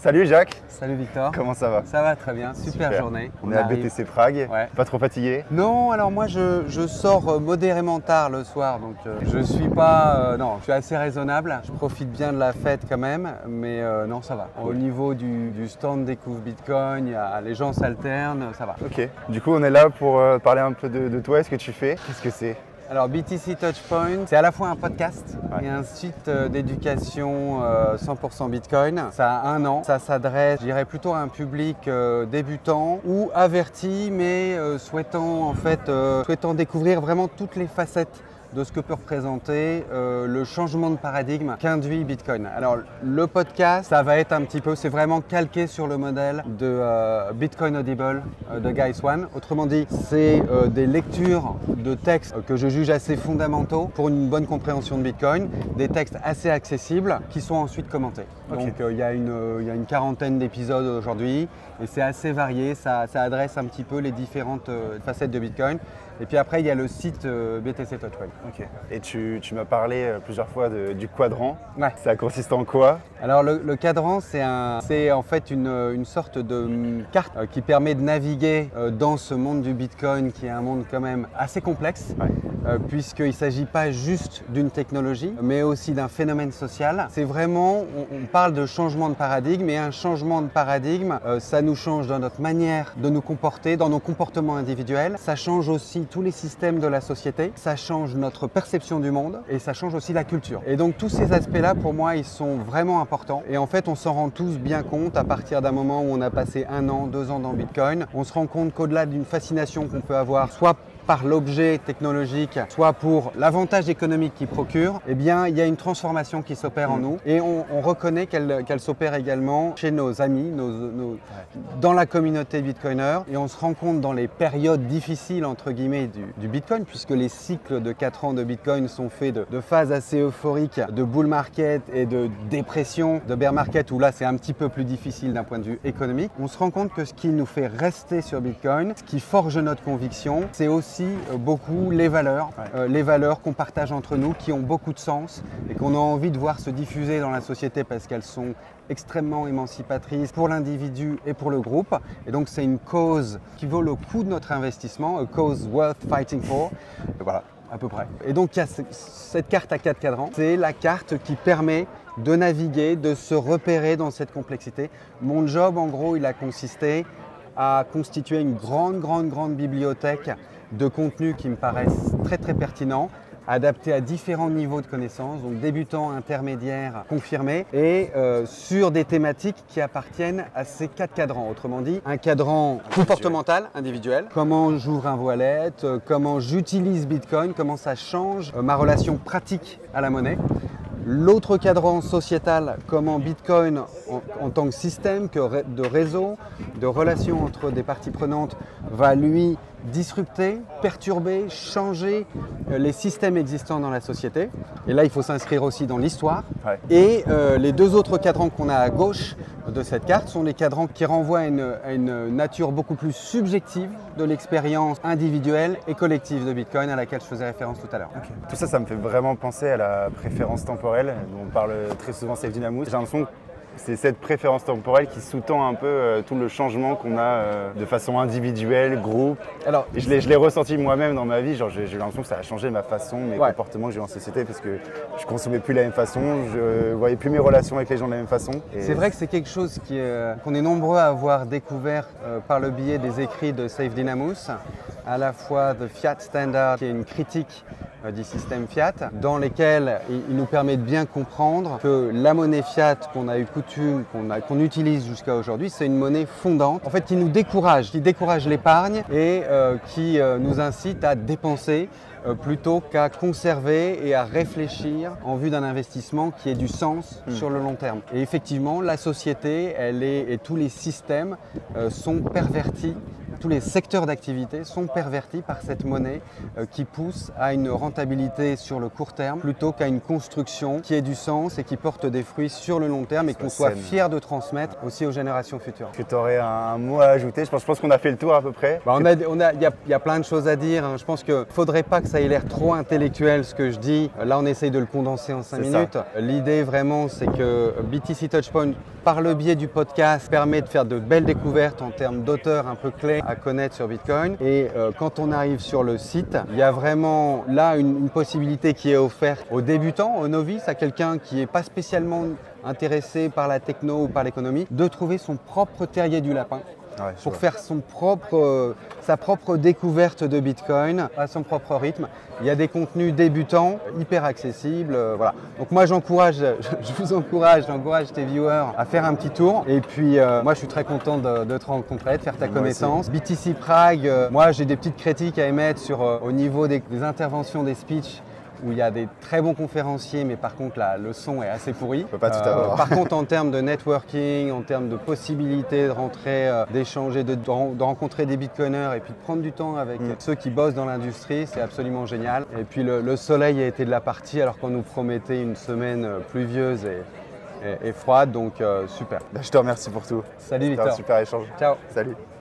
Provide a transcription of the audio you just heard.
Salut Jacques. Salut Victor. Comment ça va? Ça va très bien, super journée. On est à BTC Prague, ouais. Pas trop fatigué? Non, alors moi je sors modérément tard le soir, donc je suis pas... non, je suis assez raisonnable. Je profite bien de la fête quand même, mais non, ça va. Au niveau du stand Découvre Bitcoin, les gens s'alternent, ça va. Ok, du coup on est là pour parler un peu de toi, ce que tu fais. Qu'est-ce que c'est? Alors BTC Touchpoint, c'est à la fois un podcast et un site d'éducation 100% Bitcoin. Ça a 1 an, ça s'adresse, je dirais, plutôt à un public débutant ou averti, mais souhaitant découvrir vraiment toutes les facettes de ce que peut représenter le changement de paradigme qu'induit Bitcoin. Alors le podcast, ça va être un petit peu, c'est vraiment calqué sur le modèle de Bitcoin Audible de Guy Swan. Autrement dit, c'est des lectures de textes que je juge assez fondamentaux pour une bonne compréhension de Bitcoin, des textes assez accessibles qui sont ensuite commentés. Okay. Donc il y a une quarantaine d'épisodes aujourd'hui et c'est assez varié, ça adresse un petit peu les différentes facettes de Bitcoin. Et puis après, il y a le site BTC Touchpoint. Ok. Et tu m'as parlé plusieurs fois du quadrant. Ouais. Ça consiste en quoi? Alors le cadran, c'est en fait une sorte de carte qui permet de naviguer dans ce monde du Bitcoin, qui est un monde quand même assez complexe, ouais. Puisqu'il ne s'agit pas juste d'une technologie, mais aussi d'un phénomène social. C'est vraiment, on parle de changement de paradigme, et un changement de paradigme, ça nous change dans notre manière de nous comporter, dans nos comportements individuels. Ça change aussi tous les systèmes de la société, ça change notre perception du monde et ça change aussi la culture. Et donc tous ces aspects-là, pour moi, ils sont vraiment importants. Et en fait, on s'en rend tous bien compte à partir d'un moment où on a passé 1 an, 2 ans dans Bitcoin. On se rend compte qu'au-delà d'une fascination qu'on peut avoir, soit par l'objet technologique, soit pour l'avantage économique qu'il procure, eh bien, il y a une transformation qui s'opère en nous et on reconnaît qu'elle s'opère également chez nos amis, dans la communauté bitcoiner, et on se rend compte dans les périodes difficiles entre guillemets du Bitcoin, puisque les cycles de 4 ans de Bitcoin sont faits de phases assez euphoriques, de bull market et de dépression, de bear market, où là c'est un petit peu plus difficile d'un point de vue économique. On se rend compte que ce qui nous fait rester sur Bitcoin, ce qui forge notre conviction, c'est aussi beaucoup les valeurs qu'on partage entre nous, qui ont beaucoup de sens et qu'on a envie de voir se diffuser dans la société parce qu'elles sont extrêmement émancipatrices pour l'individu et pour le groupe. Et donc c'est une cause qui vaut le coup de notre investissement, a cause worth fighting for. Et voilà, à peu près. Et donc il y a cette carte à 4 cadrans, c'est la carte qui permet de naviguer, de se repérer dans cette complexité. Mon job, en gros, il a consisté à constituer une grande bibliothèque de contenus qui me paraissent très pertinents, adaptés à différents niveaux de connaissances, donc débutants, intermédiaires, confirmés, et sur des thématiques qui appartiennent à ces 4 cadrans. Autrement dit, un cadran comportemental, individuel, comment j'ouvre un wallet, comment j'utilise Bitcoin, comment ça change ma relation pratique à la monnaie. L'autre cadran sociétal, comment Bitcoin en tant que système, de réseau, de relations entre des parties prenantes, va lui disrupter, perturber, changer les systèmes existants dans la société. Et là, il faut s'inscrire aussi dans l'histoire. Ouais. Et les 2 autres cadrans qu'on a à gauche de cette carte sont des cadrans qui renvoient à une nature beaucoup plus subjective de l'expérience individuelle et collective de Bitcoin à laquelle je faisais référence tout à l'heure. Okay. Tout ça, ça me fait vraiment penser à la préférence temporelle dont on parle très souvent Safe Dynamos. J'ai l'impression que c'est cette préférence temporelle qui sous-tend un peu tout le changement qu'on a de façon individuelle, groupe. Alors, et je l'ai ressenti moi-même dans ma vie, genre j'ai eu l'impression que ça a changé ma façon, mes comportements que j'ai eu en société, parce que je consommais plus de la même façon, je voyais plus mes relations avec les gens de la même façon. C'est vrai que c'est quelque chose qu'on est nombreux à avoir découvert par le biais des écrits de Safe Dynamos, à la fois The Fiat Standard, qui est une critique du système fiat, dans lesquels il nous permet de bien comprendre que la monnaie fiat qu'on a eu coutume, qu'on utilise jusqu'à aujourd'hui, c'est une monnaie fondante, en fait, qui nous décourage, qui décourage l'épargne et qui nous incite à dépenser plutôt qu'à conserver et à réfléchir en vue d'un investissement qui ait du sens sur le long terme. Et effectivement, la société, et tous les systèmes sont pervertis. Tous les secteurs d'activité sont pervertis par cette monnaie qui pousse à une rentabilité sur le court terme plutôt qu'à une construction qui ait du sens et qui porte des fruits sur le long terme et qu'on soit fier de transmettre aussi aux générations futures. Est-ce que tu aurais un mot à ajouter? Je pense qu'on a fait le tour à peu près. Il y a plein de choses à dire. Je pense qu'il ne faudrait pas que ça ait l'air trop intellectuel ce que je dis. Là, on essaye de le condenser en 5 minutes. L'idée vraiment, c'est que BTC Touchpoint par le biais du podcast, permet de faire de belles découvertes en termes d'auteurs un peu clés à connaître sur Bitcoin. Et quand on arrive sur le site, il y a vraiment là une possibilité qui est offerte aux débutants, aux novices, à quelqu'un qui n'est pas spécialement intéressé par la techno ou par l'économie, de trouver son propre terrier du lapin. Ouais, pour faire sa propre découverte de Bitcoin à son propre rythme. Il y a des contenus débutants, hyper accessibles. Voilà. Donc moi je vous encourage, j'encourage tes viewers à faire un petit tour. Et puis moi je suis très content de te rencontrer, de faire ta connaissance. BTC Prague, moi j'ai des petites critiques à émettre au niveau des interventions, des speeches, où il y a des très bons conférenciers, mais par contre là, le son est assez pourri. On peut pas tout avoir. Par contre, en termes de networking, en termes de possibilités de rentrer, d'échanger, de rencontrer des bitcoiners et puis de prendre du temps avec ceux qui bossent dans l'industrie, c'est absolument génial. Et puis le soleil a été de la partie alors qu'on nous promettait une semaine pluvieuse et froide, donc super. Je te remercie pour tout. Salut C'était Victor. un super échange. Ciao. Salut.